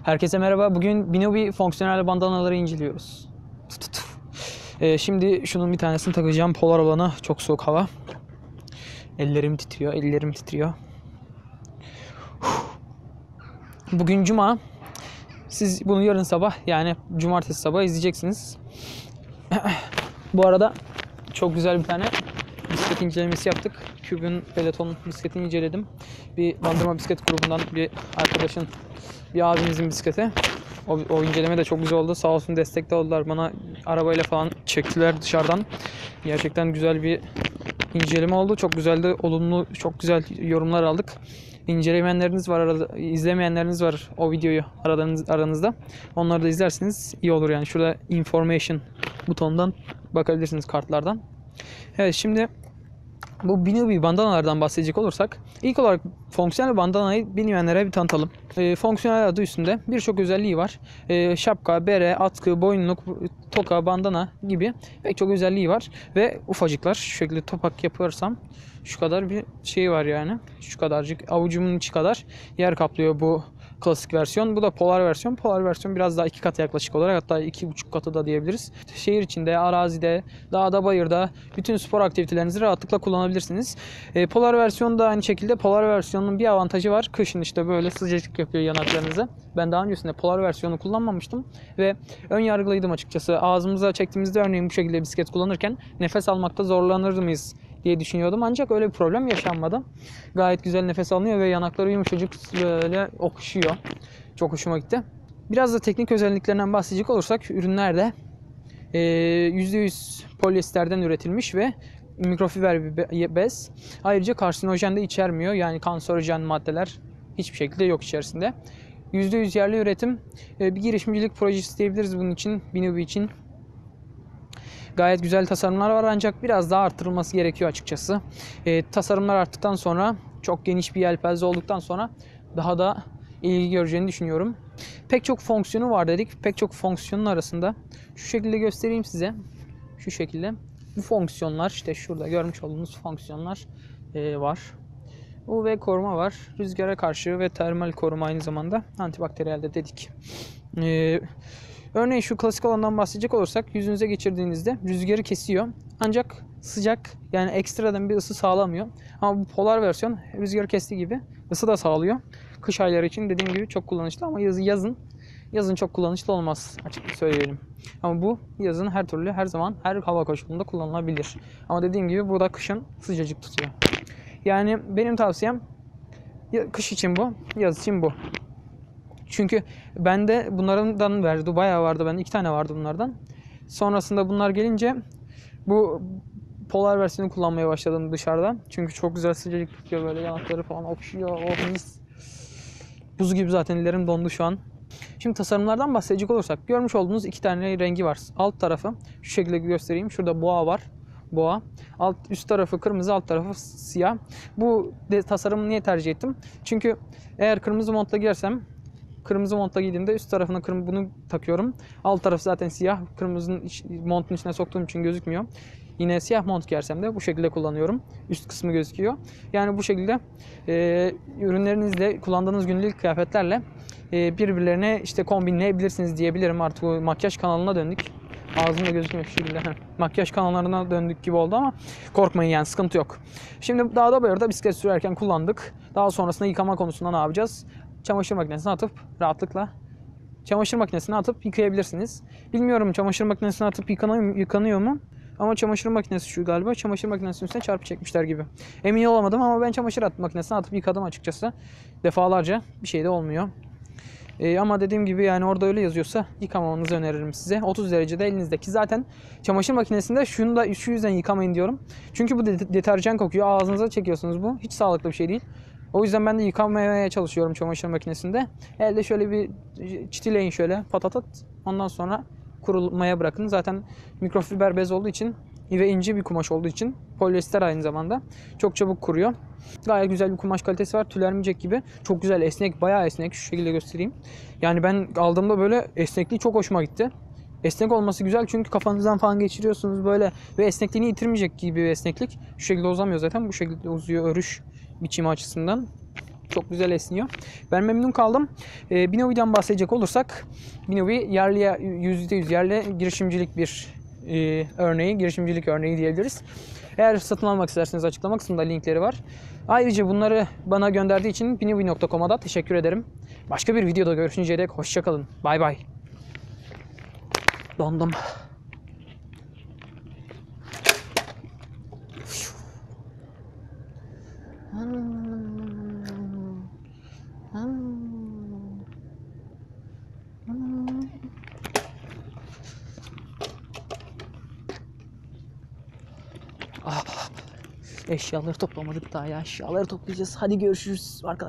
Herkese merhaba. Bugün Binobi fonksiyonel bandanaları inceliyoruz. Şimdi şunun bir tanesini takacağım. Polar olanı, çok soğuk hava. Ellerim titriyor, ellerim titriyor. Bugün cuma. Siz bunu yarın sabah, yani cumartesi sabah izleyeceksiniz. Bu arada çok güzel bir tane bisiklet incelemesi yaptık. Cube'un Peloton bisikletini inceledim. Bir Bandırma Bisiklet grubundan bir arkadaşın, bir abimizin bisikleti. O inceleme de çok güzel oldu. Sağ olsun destek de oldular. Bana arabayla falan çektiler dışarıdan. Gerçekten güzel bir inceleme oldu. Çok güzeldi. Olumlu, çok güzel yorumlar aldık. İncelemeyenleriniz var, izlemeyenleriniz var o videoyu aranızda. Onları da izlerseniz iyi olur yani. Şurada information butonundan bakabilirsiniz, kartlardan. Evet, şimdi bu Binobi bandanalardan bahsedecek olursak, ilk olarak fonksiyonel bandanayı bilmeyenlere bir tanıtalım. Fonksiyonel adı üstünde birçok özelliği var. Şapka, bere, atkı, boynluk, toka, bandana gibi pek çok özelliği var. Ve ufacıklar, şu şekilde topak yaparsam şu kadar bir şey var yani. Şu kadarcık, avucumun içi kadar yer kaplıyor bu klasik versiyon. Bu da polar versiyon. Polar versiyon biraz daha 2 katı yaklaşık olarak, hatta 2,5 katı da diyebiliriz. Şehir içinde, arazide, dağda, bayırda bütün spor aktivitelerinizi rahatlıkla kullanabilirsiniz. Polar versiyon da aynı şekilde. Polar versiyonun bir avantajı var. Kışın işte böyle sıcacık yapıyor yanaklarınızı. Ben daha öncesinde polar versiyonu kullanmamıştım ve ön yargılıydım açıkçası. Ağzımıza çektiğimizde örneğin bu şekilde bisiklet kullanırken nefes almakta zorlanır mıyız diye düşünüyordum. Ancak öyle bir problem yaşanmadı. Gayet güzel nefes alınıyor ve yanakları yumuşacık böyle okşuyor. Çok hoşuma gitti. Biraz da teknik özelliklerinden bahsedecek olursak, ürünler de %100 polyesterden üretilmiş ve mikrofiber bir bez. Ayrıca karsinojen de içermiyor. Yani kanserojen maddeler hiçbir şekilde yok içerisinde. %100 yerli üretim. Bir girişimcilik projesi diyebiliriz bunun için, Binobi için. Gayet güzel tasarımlar var, ancak biraz daha arttırılması gerekiyor açıkçası. Tasarımlar arttıktan sonra, çok geniş bir yelpaze olduktan sonra daha da ilgi göreceğini düşünüyorum. Pek çok fonksiyonu var dedik. Pek çok fonksiyonun arasında şu şekilde göstereyim size. Şu şekilde. Bu fonksiyonlar, işte şurada görmüş olduğunuz fonksiyonlar var. UV koruma var. Rüzgara karşı ve termal koruma, aynı zamanda antibakteriyel de dedik. Örneğin şu klasik olandan bahsedecek olursak, yüzünüze geçirdiğinizde rüzgarı kesiyor. Ancak sıcak, yani ekstradan bir ısı sağlamıyor. Ama bu polar versiyon rüzgarı kestiği gibi ısı da sağlıyor. Kış ayları için dediğim gibi çok kullanışlı, ama yazın çok kullanışlı olmaz, açıkça söyleyelim. Ama bu yazın her türlü, her zaman, her hava koşulunda kullanılabilir. Ama dediğim gibi bu da kışın sıcacık tutuyor. Yani benim tavsiyem, kış için bu, yaz için bu. Çünkü bende bunlardan vardı, bayağı vardı. Bende 2 tane vardı bunlardan. Sonrasında bunlar gelince bu polar versiyonu kullanmaya başladım dışarıda. Çünkü çok güzel sıcacık tutuyor, böyle yanakları falan okşuyor. Oh mis. Buz gibi, zaten ellerim dondu şu an. Şimdi tasarımlardan bahsedecek olursak, görmüş olduğunuz 2 tane rengi var. Alt tarafı şu şekilde göstereyim. Şurada boğa var. Boğa. Üst tarafı kırmızı, alt tarafı siyah. Bu tasarımı niye tercih ettim? Çünkü eğer kırmızı montla giyersem, kırmızı montla giydiğimde üst tarafına bunu takıyorum. Alt tarafı zaten siyah. Kırmızının montun içine soktuğum için gözükmüyor. Yine siyah mont giyersem de bu şekilde kullanıyorum. Üst kısmı gözüküyor. Yani bu şekilde ürünlerinizle, kullandığınız günlük kıyafetlerle birbirlerine işte kombinleyebilirsiniz diyebilirim. Artık o makyaj kanalına döndük. Ağzımda gözükmüyor şu şekilde. Makyaj kanallarına döndük gibi oldu, ama korkmayın yani, sıkıntı yok. Şimdi dağda bayırda bisiklet sürerken kullandık. Daha sonrasında yıkama konusunda ne yapacağız? Çamaşır makinesine atıp rahatlıkla yıkayabilirsiniz. Bilmiyorum, çamaşır makinesine atıp yıkanıyor mu? Ama çamaşır makinesi şu galiba. Çamaşır makinesinin üstüne çarpı çekmişler gibi. Emin olamadım, ama ben çamaşır makinesine atıp yıkadım açıkçası. Defalarca, bir şey de olmuyor. Ama dediğim gibi, yani orada öyle yazıyorsa yıkamamanızı öneririm size. 30 derecede elinizdeki. Zaten çamaşır makinesinde şunu da şu yüzden yıkamayın diyorum. Çünkü bu deterjan kokuyor. Ağzınıza çekiyorsunuz bu. Hiç sağlıklı bir şey değil. O yüzden ben de yıkamaya çalışıyorum çamaşır makinesinde. Elde şöyle bir çitileyin, şöyle patatat. Ondan sonra kurulmaya bırakın. Zaten mikrofiber bez olduğu için ve ince bir kumaş olduğu için, polyester aynı zamanda, çok çabuk kuruyor. Gayet güzel bir kumaş kalitesi var. Tülermeyecek gibi. Çok güzel, esnek, bayağı esnek. Şu şekilde göstereyim. Yani ben aldığımda böyle esnekliği çok hoşuma gitti. Esnek olması güzel, çünkü kafanızdan falan geçiriyorsunuz böyle ve esnekliğini yitirmeyecek gibi bir esneklik. Şu şekilde uzamıyor zaten. Bu şekilde uzuyor örüş biçimi açısından. Çok güzel esniyor. Ben memnun kaldım. Binovi'den bahsedecek olursak, Binovi yerliye %100 yerli girişimcilik bir girişimcilik örneği diyebiliriz. Eğer satın almak isterseniz açıklama kısmında linkleri var. Ayrıca bunları bana gönderdiği için binovi.com'a da teşekkür ederim. Başka bir videoda görüşünceye dek hoşça kalın. Bay bay. Dondum. Eşyaları toplamadık daha ya. Eşyaları toplayacağız. Hadi görüşürüz arkadaşlar.